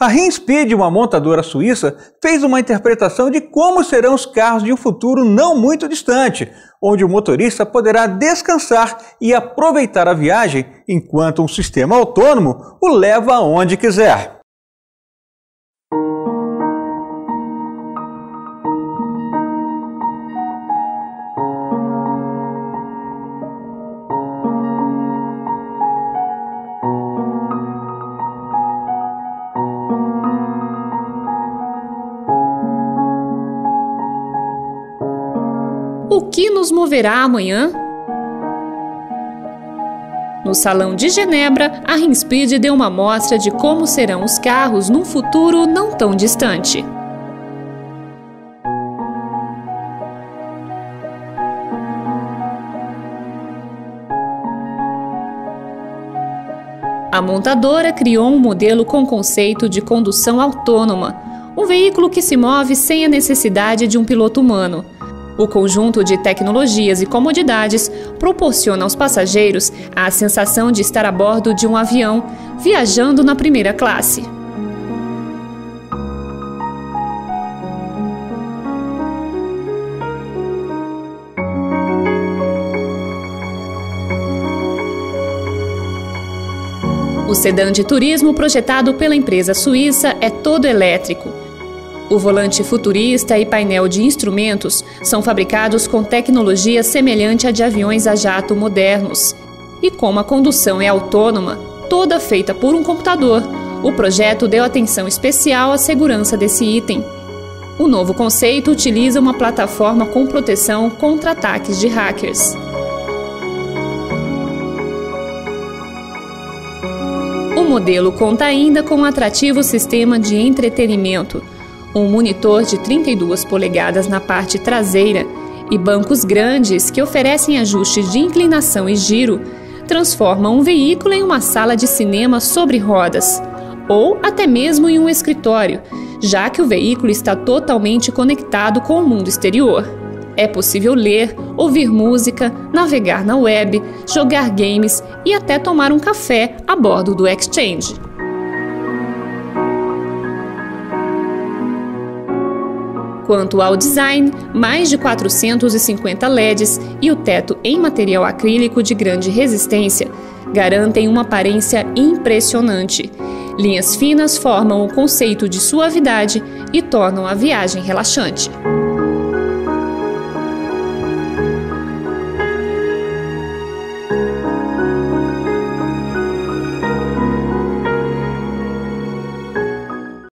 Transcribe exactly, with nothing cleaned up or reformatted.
A Rinspeed, uma montadora suíça, fez uma interpretação de como serão os carros de um futuro não muito distante, onde o motorista poderá descansar e aproveitar a viagem enquanto um sistema autônomo o leva aonde quiser. O que nos moverá amanhã? No Salão de Genebra, a Rinspeed deu uma amostra de como serão os carros num futuro não tão distante. A montadora criou um modelo com conceito de condução autônoma, um veículo que se move sem a necessidade de um piloto humano. O conjunto de tecnologias e comodidades proporciona aos passageiros a sensação de estar a bordo de um avião, viajando na primeira classe. O sedã de turismo projetado pela empresa suíça é todo elétrico. O volante futurista e painel de instrumentos são fabricados com tecnologia semelhante à de aviões a jato modernos. E como a condução é autônoma, toda feita por um computador, o projeto deu atenção especial à segurança desse item. O novo conceito utiliza uma plataforma com proteção contra ataques de hackers. O modelo conta ainda com um atrativo sistema de entretenimento, um monitor de trinta e duas polegadas na parte traseira e bancos grandes que oferecem ajustes de inclinação e giro, transformam um veículo em uma sala de cinema sobre rodas, ou até mesmo em um escritório, já que o veículo está totalmente conectado com o mundo exterior. É possível ler, ouvir música, navegar na web, jogar games e até tomar um café a bordo do Exchange. Quanto ao design, mais de quatrocentos e cinquenta L E Ds e o teto em material acrílico de grande resistência garantem uma aparência impressionante. Linhas finas formam o conceito de suavidade e tornam a viagem relaxante.